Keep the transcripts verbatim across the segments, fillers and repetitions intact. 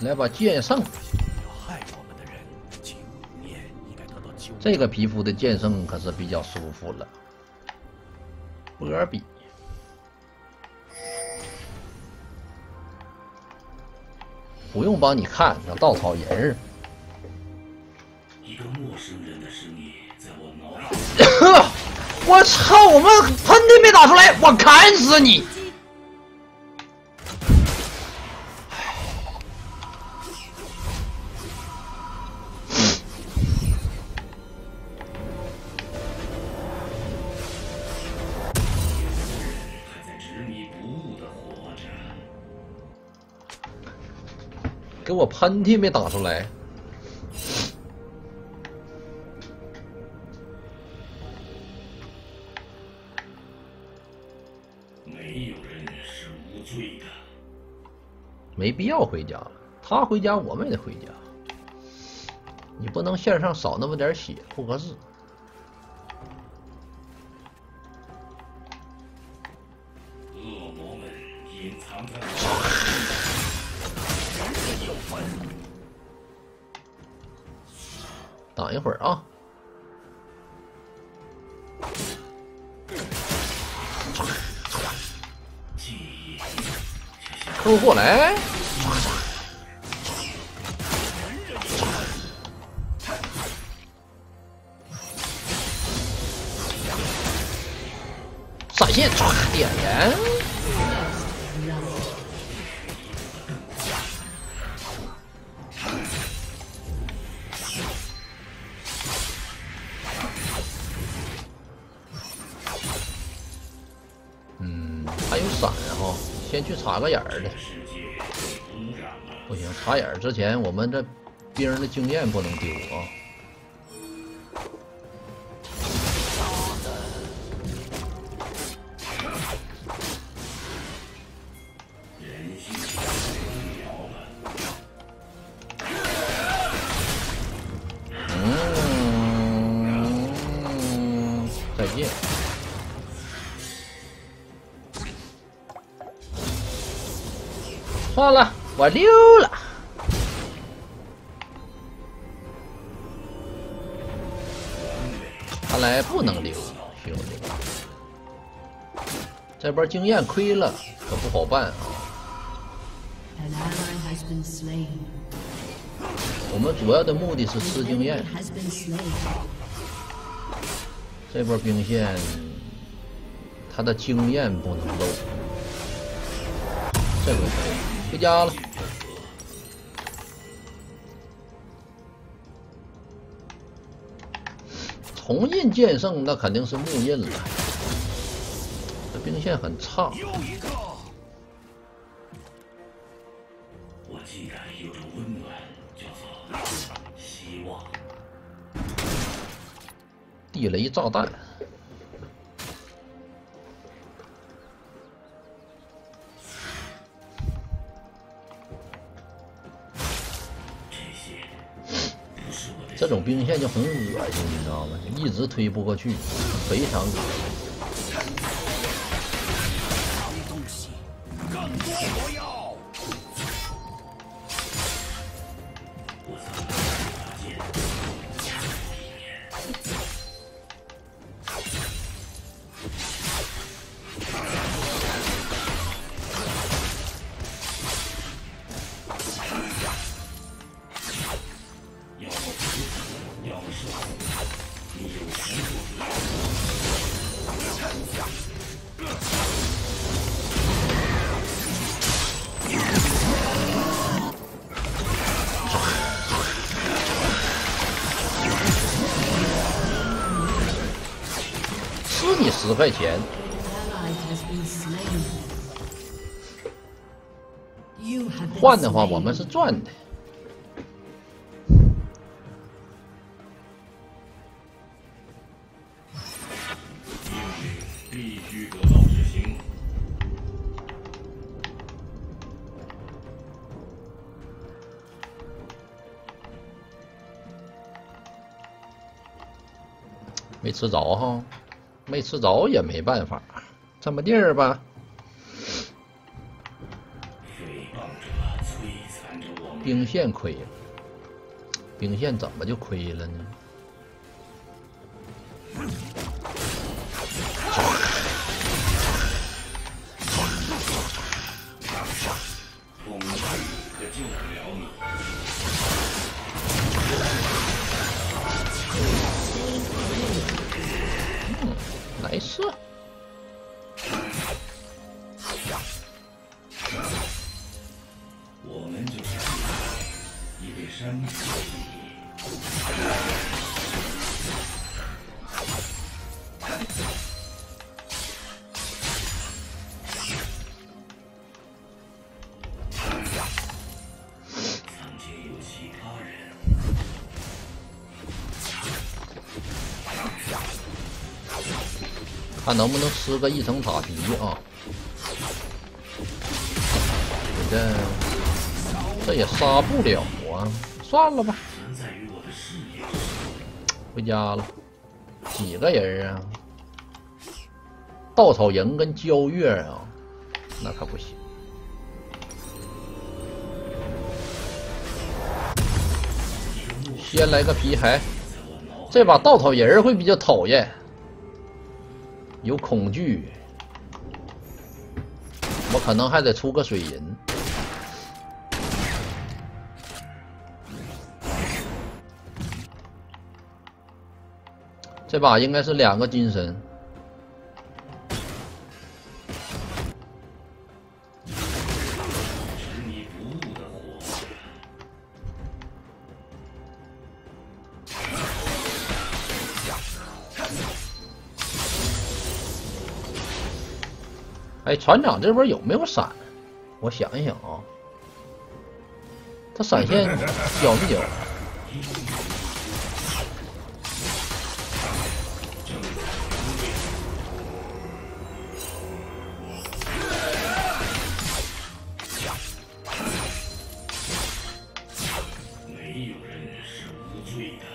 来把剑圣，这个皮肤的剑圣可是比较舒服了。波比，不用帮你看，那稻草人儿。 一个陌生人的声音在我脑海。 我操！我们喷嚏没打出来，我砍死你！给我喷嚏没打出来。 没有人是无罪的。 没必要回家了，他回家我们也得回家。你不能线上少那么点血，不合适。 恶魔们隐藏在。 等一会儿啊！收过来！闪现，点燃！嗯，还有闪哈，先去插个眼儿的。不行，插眼儿之前，我们这兵的经验不能丢啊。嗯，再见。算了，我溜了。看来不能溜，兄弟。这波经验亏了，可不好办啊。我们主要的目的是吃经验。这波兵线，他的经验不能漏。这回可以回家了。重印剑圣那肯定是木印了，这兵线很差。 我竟然有种温暖，叫做希望。 地雷炸弹。这种兵线就很恶心，你知道吗？一直推不过去，非常恶心。 东西更多火药。我曾发现家里面。要么是你有神助。 吃你十块钱。换的话，我们是赚的。 必须得到执行。 没吃着哈，没吃着也没办法，这么地儿吧。 诽谤者摧残着我们。 兵线亏了，兵线怎么就亏了呢？ 风雨可救不了你。 嗯，来事。 我们就是已被山体吸引。曾经有其他人。 看能不能吃个一层塔皮啊！这这也杀不了啊，算了吧，回家了。几个人啊？稻草营跟焦月啊，那可不行。先来个皮海，这把稻草人会比较讨厌，有恐惧。我可能还得出个水银。这把应该是两个金身。哎，船长这边有没有闪？我想一想啊，他闪现交没交？ 没有人是无罪的。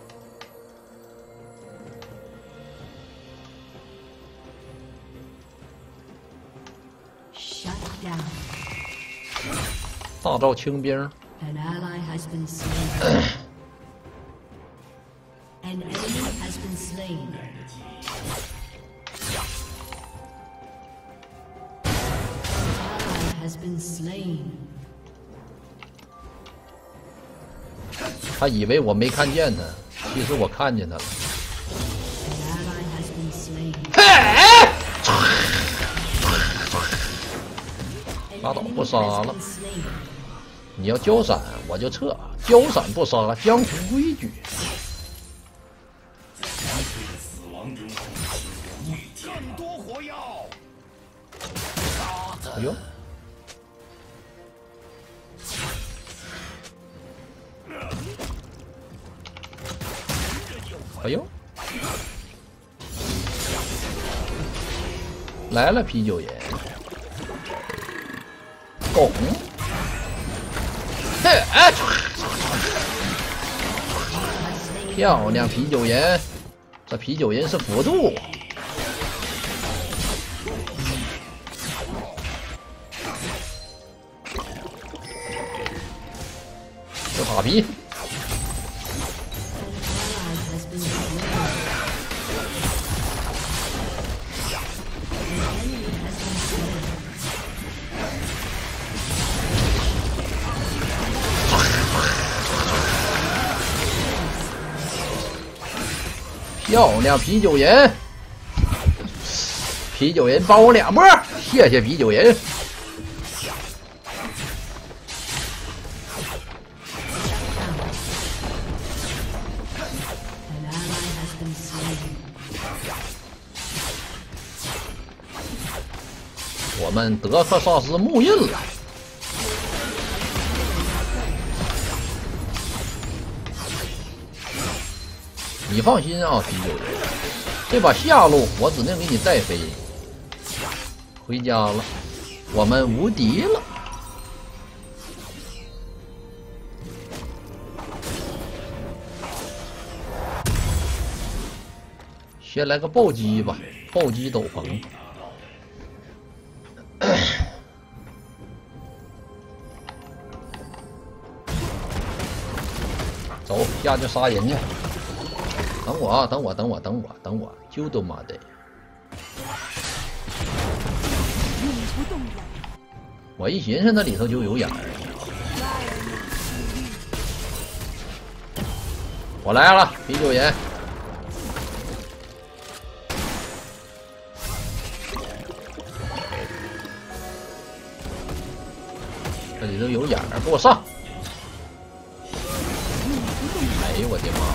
大招清兵。 An ally has been slain. An enemy has been slain. An ally has been slain. 他以为我没看见他，其实我看见他了。 An ally has been slain. 拉倒，不杀了。你要交闪，我就撤；交闪不杀，江湖规矩。 更多火药！ 哎呦！哎呦！来了啤酒人，拱！嘿，哎！漂亮，啤酒人！这啤酒人是辅助。这塔皮。漂亮，啤酒人！啤酒人帮我两波，谢谢啤酒人。我们德克萨斯木印了。你放心啊，啤酒人，这把下路我指定给你带飞。回家了，我们无敌了。先来个暴击吧，暴击斗篷。 走下去杀人去。等我啊，等我，等我，等我，等我，就他妈的！我一寻思那里头就有眼儿。我来了，啤酒人。这里头有眼儿，给我上！哎呦我的妈呀！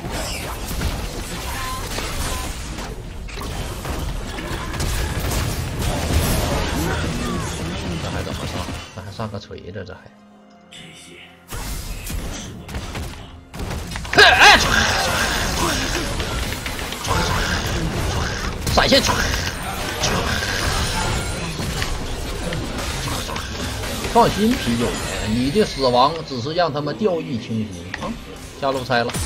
这还怎么上？这还上个锤子，这还。哎！闪现！放心，啤酒人，你的死亡只是让他们掉以轻心啊！下路拆了。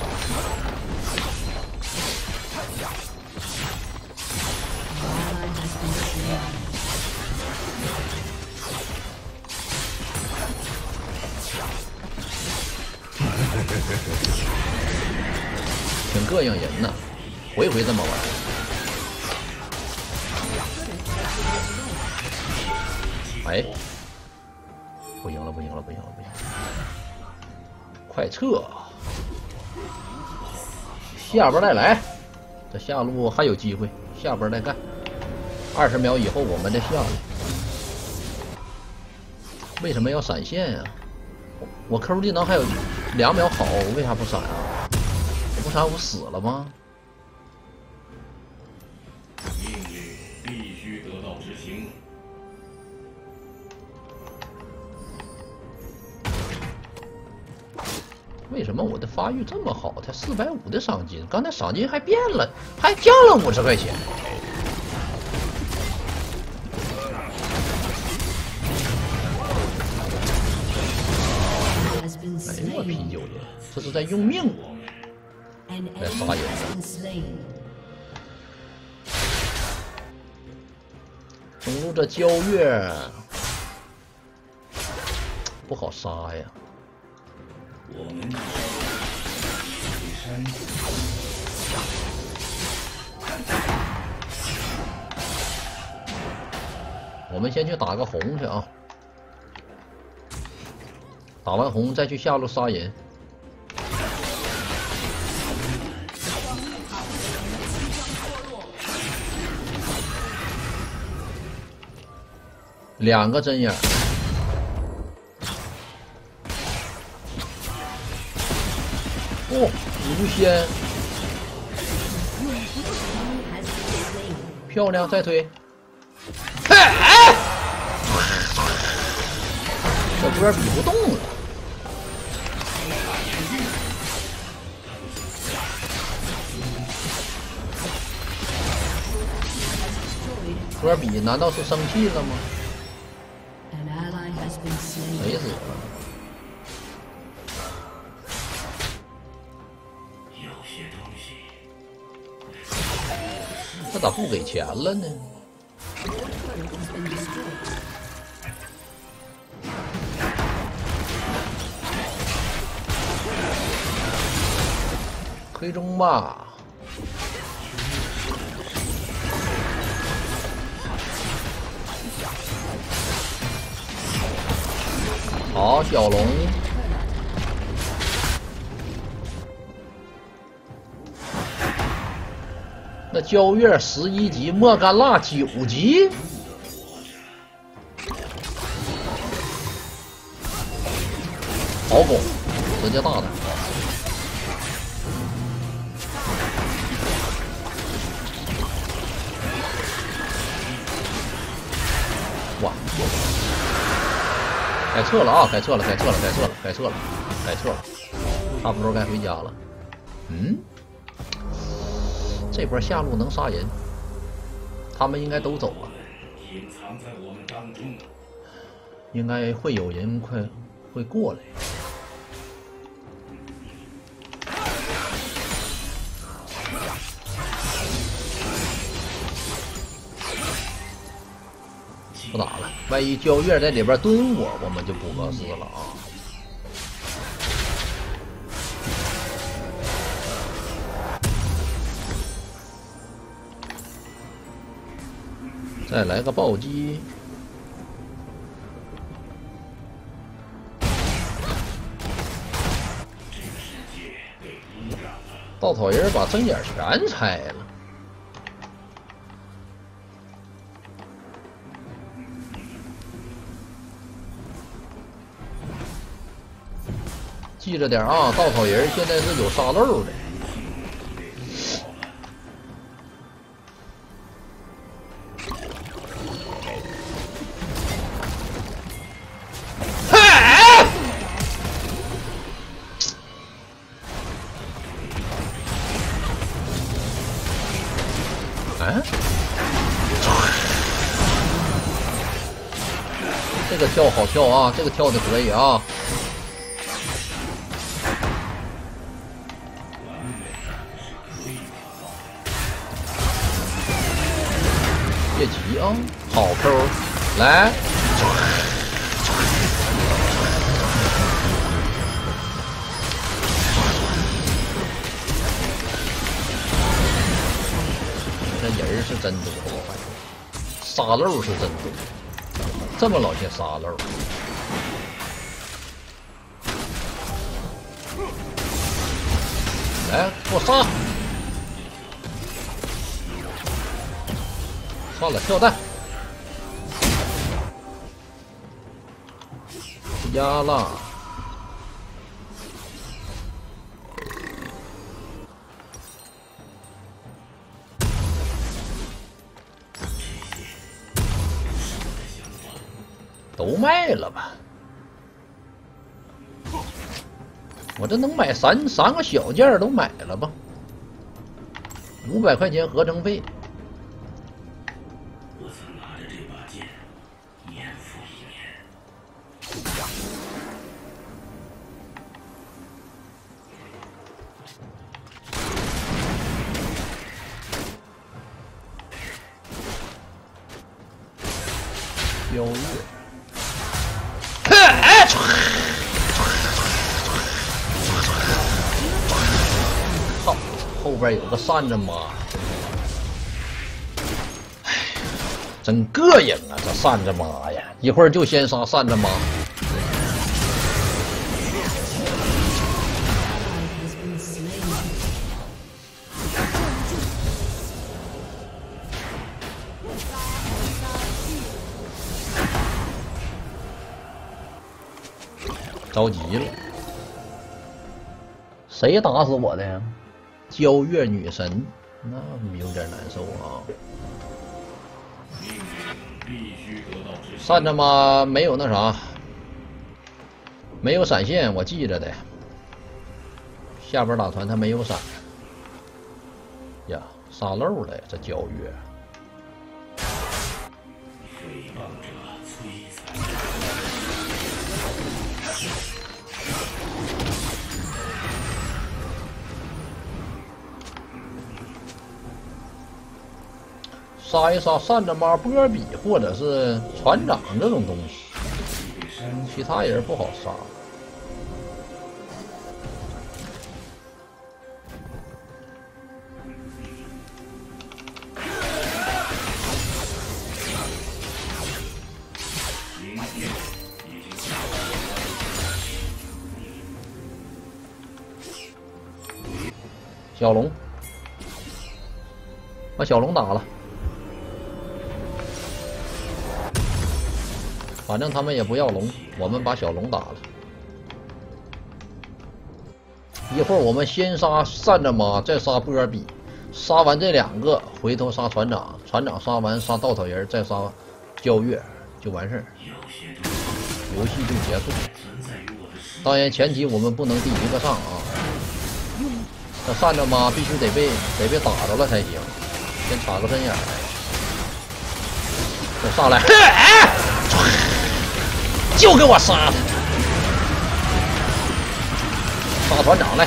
挺膈应人呢，回回这么玩。哎，不行了，不行了，不行了，不行了！快撤！下边再来，这下路还有机会，下边再干。二十秒以后我们再下路。为什么要闪现呀、啊？我 Q 技能还有两秒好，为啥不闪啊？不闪我死了吗？ 命令必须得到执行。 为什么我的发育这么好？才四百五的赏金，刚才赏金还变了，还降了五十块钱。哎呦我啤酒人，这是在用命来杀人的。中路这焦月不好杀呀。 我们山我们先去打个红去啊！打完红再去下路杀人。两个针眼。哦，无仙，漂亮，再推。哎，这波比不动了。波比难道是生气了吗？没死了。他咋不给钱了呢？推中吧。好，小龙。那焦月十一级，莫甘娜九级，好攻，直接大的。哇！该撤了啊！该撤了！该撤了！该撤了！该撤了！该撤了！差不多该回家了。嗯？这波下路能杀人，他们应该都走了。 隐藏在我们当中， 应该会有人快会过来。不打了，万一焦月在里边蹲我，我们就不合适了啊。 再来个暴击。稻草人把针眼全拆了。记着点啊，稻草人现在是有沙漏的。 啊！这个跳好跳啊，这个跳的可以啊。别急啊，好 Q， 来。这人是真多，我发现沙漏是真多，这么老些沙漏。来，给我杀！算了，跳弹，压了。 都卖了吧？我这能买三三个小件都买了吧？五百块钱合成费。 我曾拿着这把剑，年复一年。 标月。 操！后边有个扇子妈，哎，真膈应啊！这扇子妈呀，一会儿就先杀扇子妈。着急了，谁打死我的呀？皎月女神，那有点难受啊。扇子妈没有那啥，没有闪现，我记着的。下边打团他没有闪呀，沙漏了呀，这皎月。 杀一杀扇子妈、波比或者是船长这种东西，其他人不好杀。小龙，把小龙打了。 反正他们也不要龙，我们把小龙打了。一会儿我们先杀扇子妈，再杀波比，杀完这两个，回头杀船长，船长杀完杀稻草人，再杀皎月，就完事儿，游戏就结束。当然前提我们不能第一个上啊，这扇子妈必须得被得被打着了才行。先插个针眼儿，我上来。就给我杀他！杀团长来！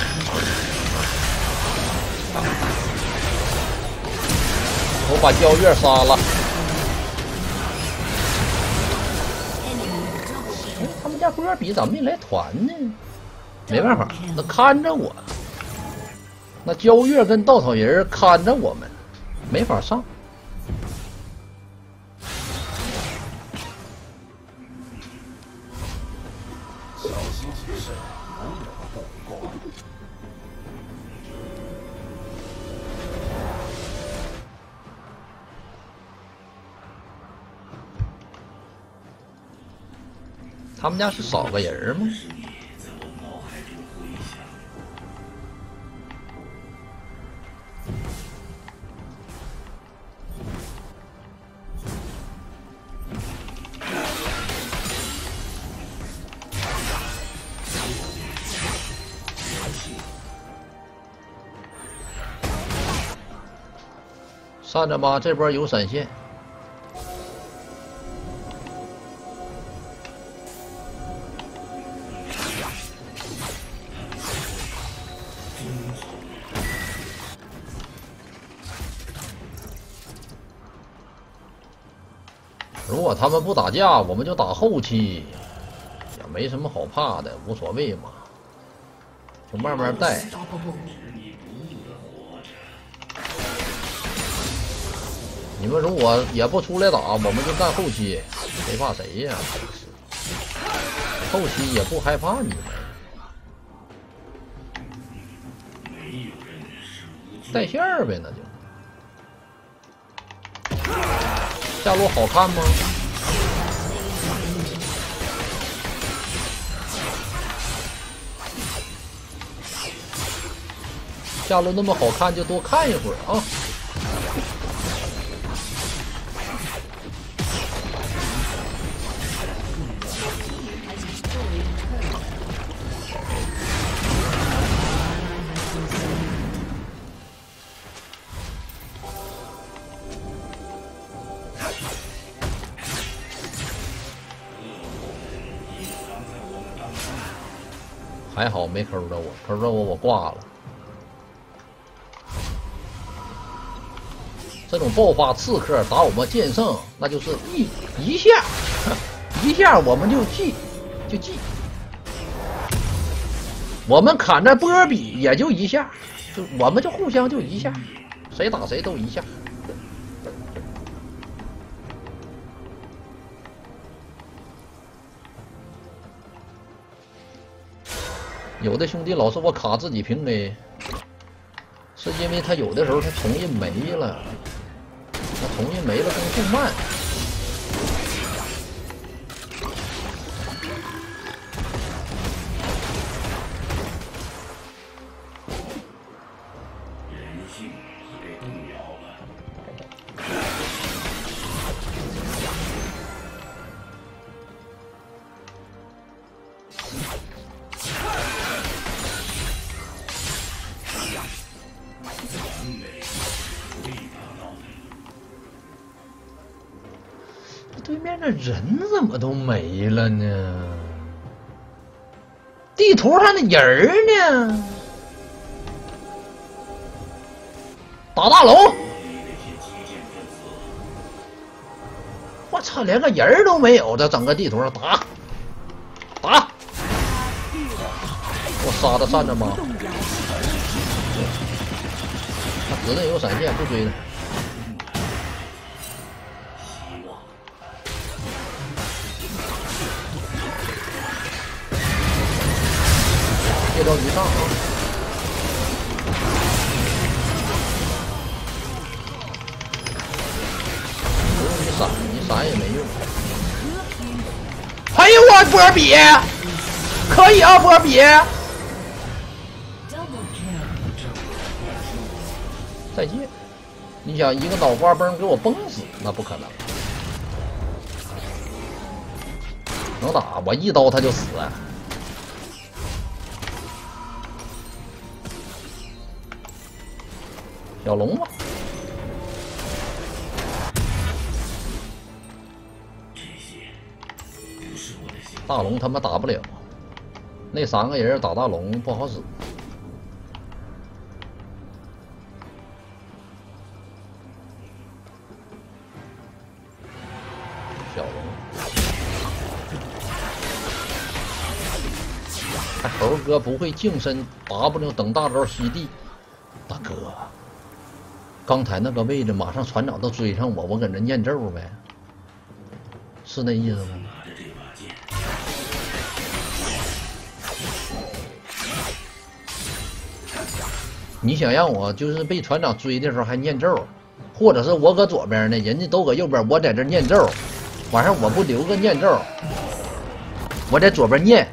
我把皎月杀了。哎，他们家波比咋没来团呢？没办法，那看着我，那皎月跟稻草人看着我们，没法上。 小心谨慎，无人不过。 他们家是少个人吗？站着吧，这波有闪现。如果他们不打架，我们就打后期，也没什么好怕的，无所谓嘛，就慢慢带。你们如果也不出来打，我们就干后期，谁怕谁呀？后期也不害怕你们，带线儿呗，那就。下路好看吗？下路那么好看，就多看一会儿啊。还好没抠着我，抠着我我挂了。这种爆发刺客打我们剑圣，那就是一一下，一下我们就记，就记。我们砍着波比也就一下，就我们就互相就一下，谁打谁都一下。有的兄弟老说我卡自己平 A， 是因为他有的时候他重印没了，他重印没了更速慢。 人性已被动摇了。 对面的人怎么都没了呢？地图上的人儿呢？打大龙！我操，连个人儿都没有，这整个地图上打打！我杀的站着吗？他子弹有闪现，不追了。别着急上啊！不用你闪，你闪也没用。哎呦我波比，可以啊波比！再见！你想一个脑瓜崩给我崩死，那不可能。能打我一刀他就死啊！小龙吧，大龙他妈打不了，那三个人打大龙不好使。小龙，还猴哥不会近身 W 等大招吸地，大哥。刚才那个位置，马上船长都追上我，我搁那念咒呗，是那意思吗？ 你想让我就是被船长追的时候还念咒，或者是我搁左边呢，人家都搁右边，我在这念咒，晚上我不留个念咒，我在左边念，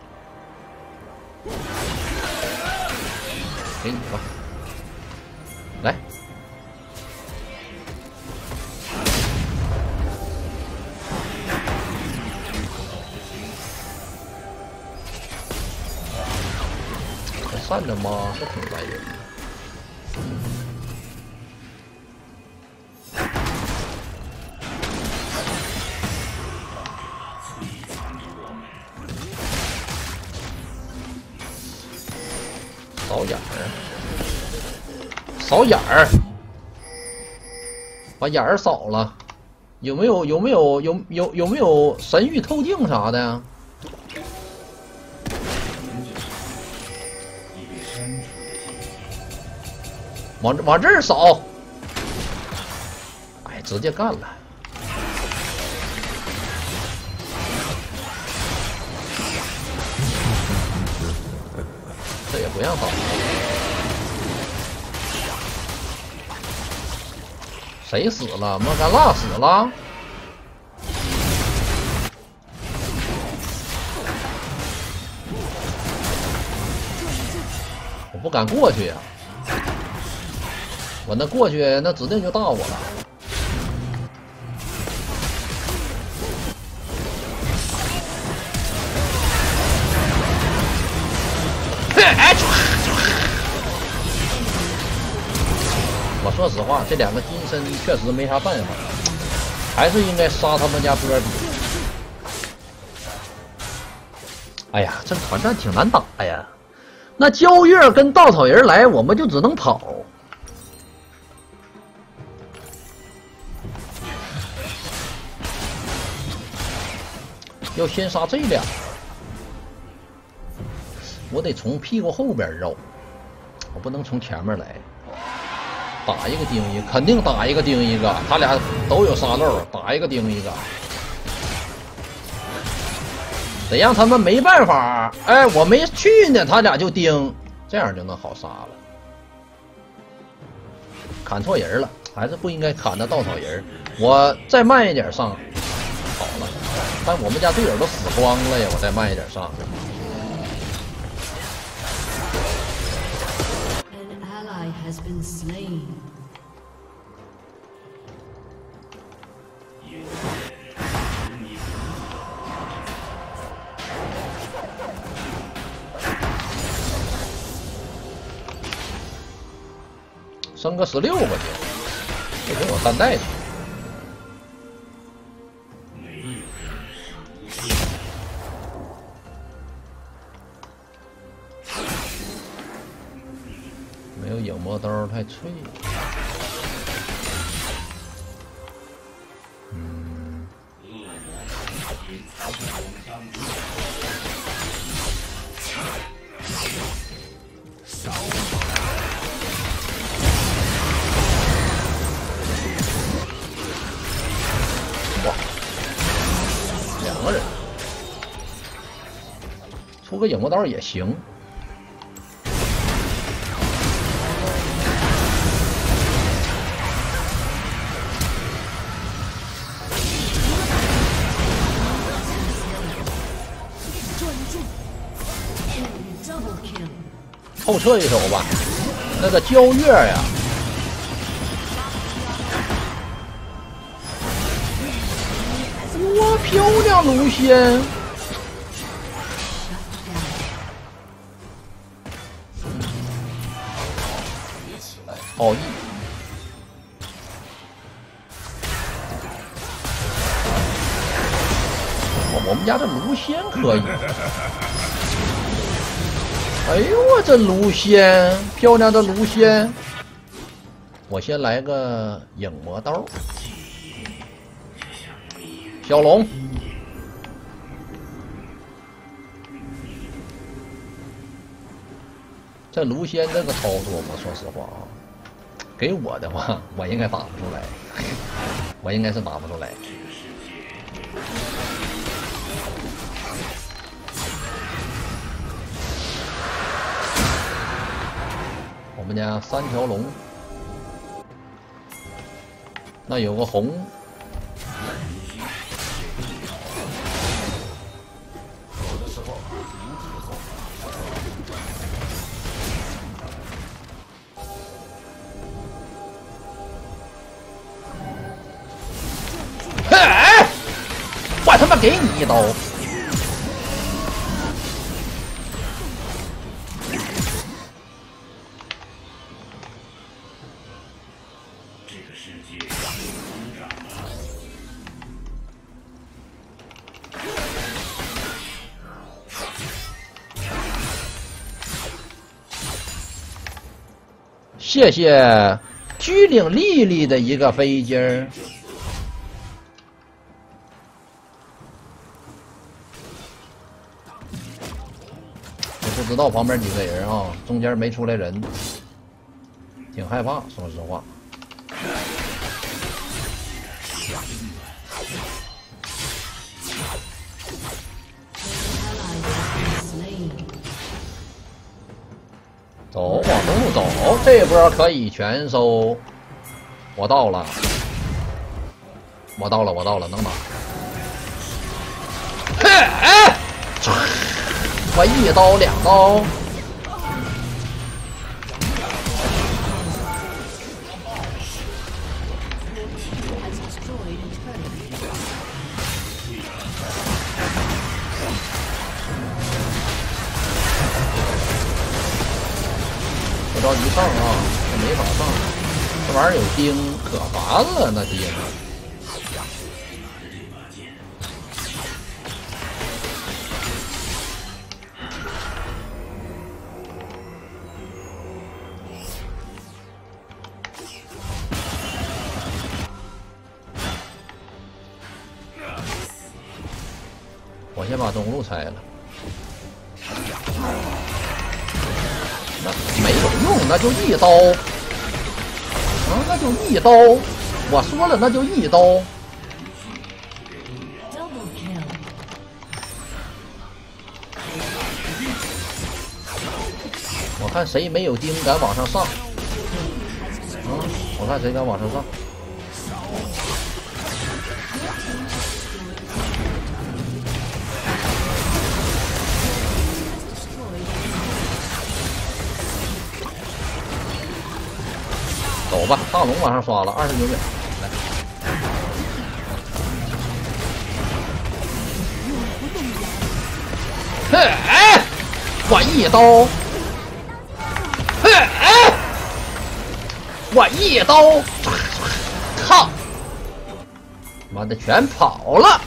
给你吧，来。散着吗？是挺烦人的。扫眼儿，扫眼儿，把眼儿扫了。有没有？有没有？有有有没有神域透镜啥的呀？往往这儿扫，哎，直接干了。这也不让扫。谁死了？莫甘娜死了。我不敢过去呀、啊。我那过去，那指定就到我了。哎，我说实话，这两个金身确实没啥办法，还是应该杀他们家波比。哎呀，这团战挺难打呀。那焦月跟稻草人来，我们就只能跑。要先杀这俩，我得从屁股后边绕，我不能从前面来。打一个钉一个，肯定打一个钉一个，他俩都有沙漏，打一个钉一个，得让他们没办法。哎，我没去呢，他俩就钉，这样就能好杀了。砍错人了，还是不应该砍的稻草人。我再慢一点上，好了。但我们家队友都死光了呀！我再慢一点上。 An ally has been slain. 升个十六吧，就这给我单带去。没有影魔刀太脆。嗯。哇，两个人，出个影魔刀也行。后撤一手吧，那个焦月呀，哇，漂亮卢仙！奥义，我我们家这卢仙可以。哎呦我这卢仙，漂亮的卢仙！我先来个影魔刀，小龙，这卢仙这个操作，我说实话啊，给我的话，我应该打不出来，我应该是打不出来。我么呢？三条龙，那有个红。 我他妈给你一刀！ 这个世界成长了。 谢谢居领丽丽的一个飞机儿。 不知道旁边几个人啊，中间没出来人，挺害怕，说实话。走，往东路走，这波可以全收。我到了，我到了，我到了，能打。嘿，哎！ 我一刀两刀，不着急上啊，这没法上，这玩意儿有钉，可烦了那钉。 我先把中路拆了，那没有用，那就一刀，啊，那就一刀，我说了，那就一刀。我看谁没有钉敢往上上，啊，我看谁敢往上上。 走吧，大龙往上刷了，二十九秒，来。嘿，哎，我一刀。嘿，哎，我一刀。靠！妈的，全跑了。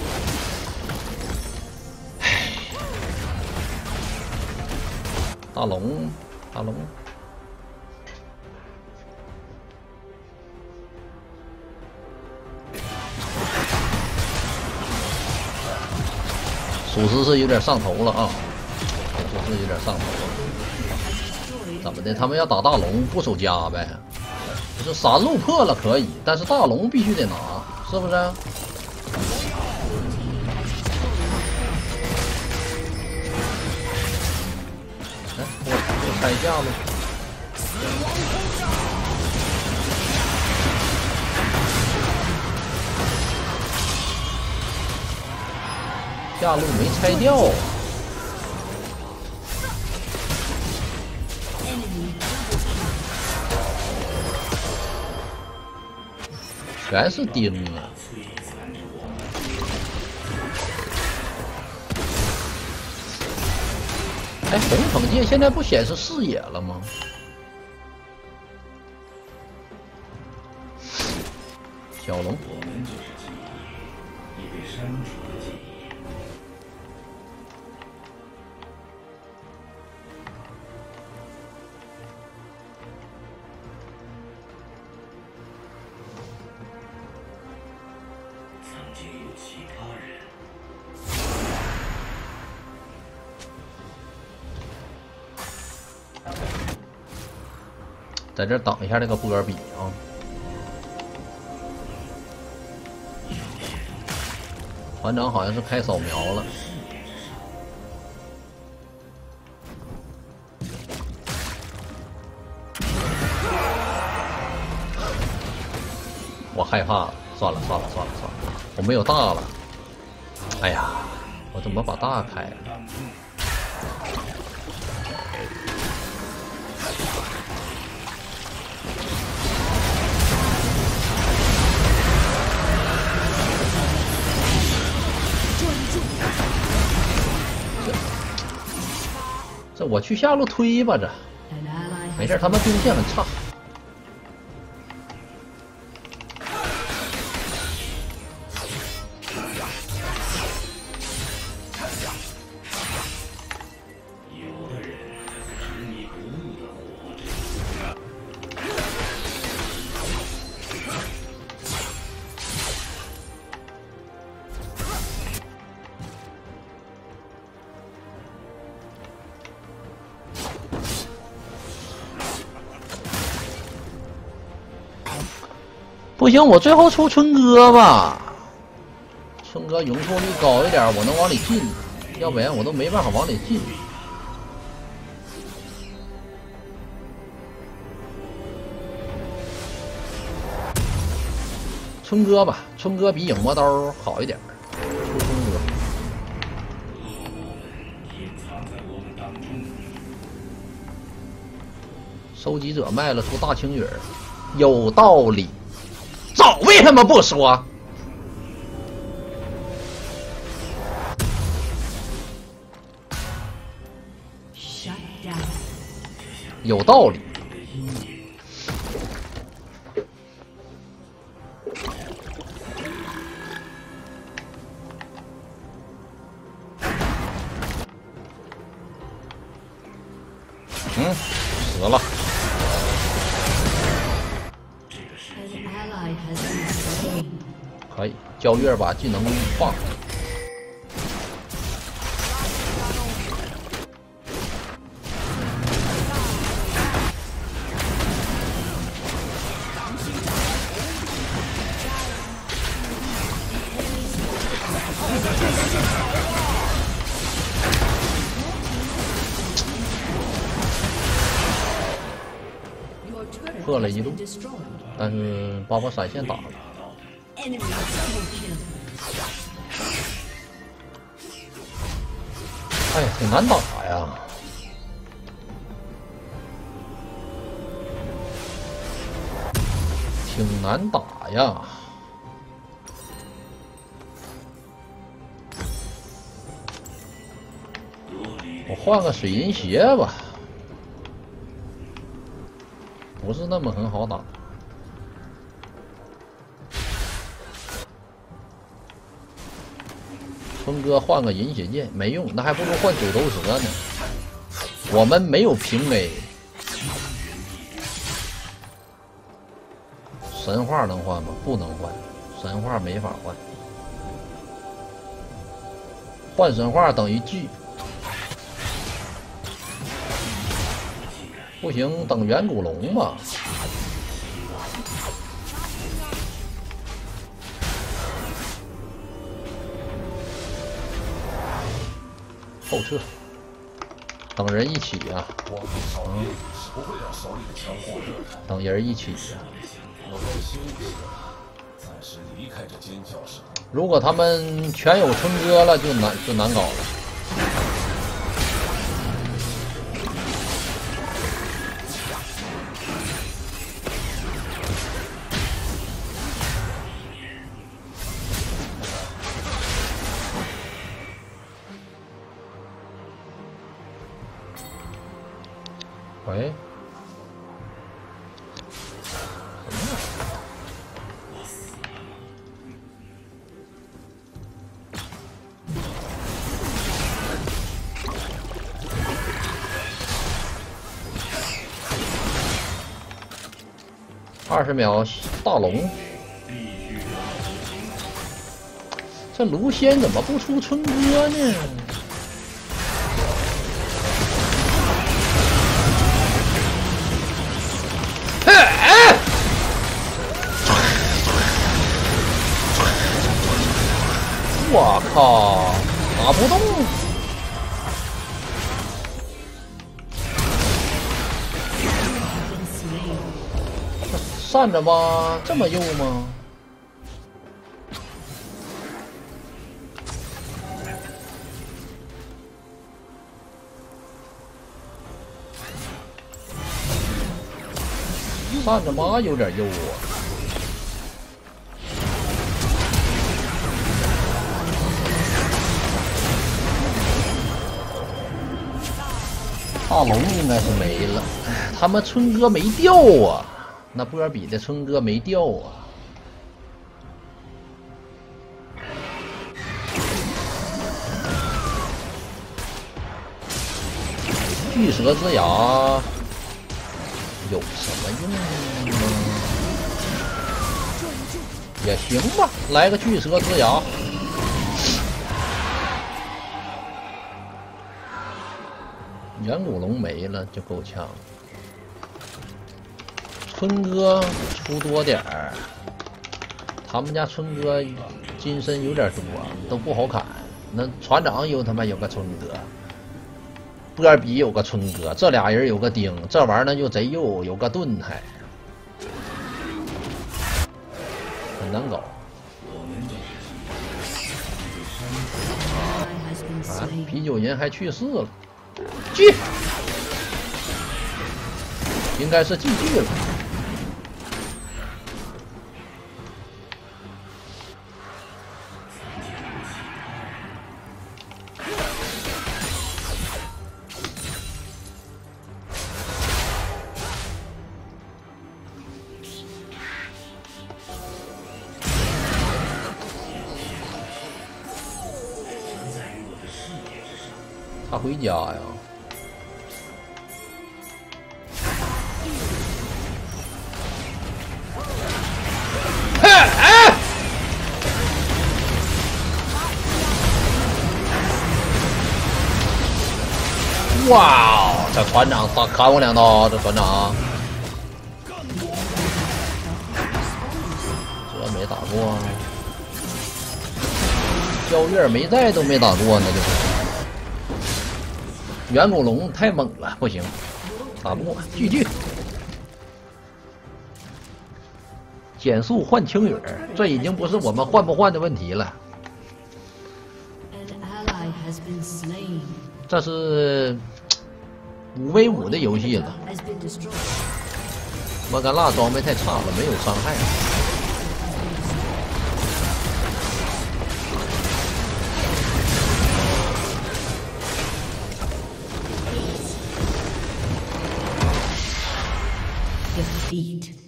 大龙，大龙。 属实是有点上头了啊，属实有点上头了。怎么的？他们要打大龙不守家呗？就是山路破了可以，但是大龙必须得拿，是不是？来，我我拆下路。下路没拆掉，全是钉啊！哎，红惩戒现在不显示视野了吗？小龙。 在这挡一下这个波比啊！团长好像是开扫描了， 害怕了，算了算了算了算了，我没有大了。哎呀，我怎么把大开了？这这我去下路推吧，这 An ally 没 has 事，他们兵线很差。 有的人执迷不悟的活着。 不行，我最后出春哥吧。春哥容错率高一点，我能往里进，要不然我都没办法往里进。春哥吧，春哥比影魔刀好一点。出春哥， 隐藏在我们当中。 收集者卖了出大青鱼儿，有道理。早为什么不说？ shut down. 有道理。嗯，死了。 An ally has been slain. 可以，焦月把技能放。 Your turret 破了 has 一路 been destroyed. 但是把我闪现打了。 Enemy double kill. 哎呀，挺难打呀。挺难打呀。我换个水银鞋吧，不是那么很好打。 春哥换个银血剑没用，那还不如换九头蛇呢。我们没有平 A， 神话能换吗？不能换，神话没法换。换神话等于巨，不行，等远古龙吧。 后撤，等人一起啊！ 我们少爷是不会让手里的枪火热的。 等人一起啊！ 我该休息，暂时离开这尖叫声。 如果他们全有春哥了，就难就难搞了。喂？二十秒大龙，这卢仙怎么不出春哥呢？ 我靠，打不动！这站着吧，这么右吗？ 扇子妈有点优啊。大龙应该是没了，他们春哥没掉啊，那波尔比的春哥没掉啊。巨蛇之牙有什么用吗？也行吧，来个巨蛇之牙。远古龙没了就够呛。春哥出多点儿，他们家春哥金身有点多，都不好砍。那船长有他妈有个春哥。波尔比有个春哥，这俩人有个丁，这玩意儿呢又贼幼，有个盾还很难搞。啊，啤酒人还去世了，继应该是继续了。他回家呀！嘿，哎！哇，这船长他砍我两刀，这船长，这没打过，焦月没在都没打过呢，这是。远古龙太猛了，不行，打不过，继续。减速换青雨，这已经不是我们换不换的问题了。这是五 v 五的游戏了。莫甘娜装备太差了，没有伤害。 Defeat.